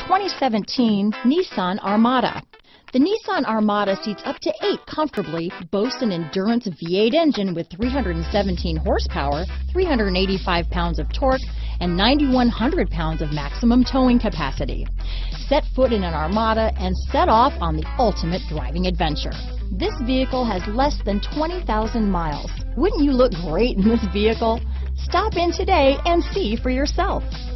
2017 Nissan Armada. The Nissan Armada seats up to 8 comfortably, boasts an endurance V8 engine with 317 horsepower, 385 pounds of torque, and 9,100 pounds of maximum towing capacity. Set foot in an Armada and set off on the ultimate driving adventure. This vehicle has less than 20,000 miles. Wouldn't you look great in this vehicle? Stop in today and see for yourself.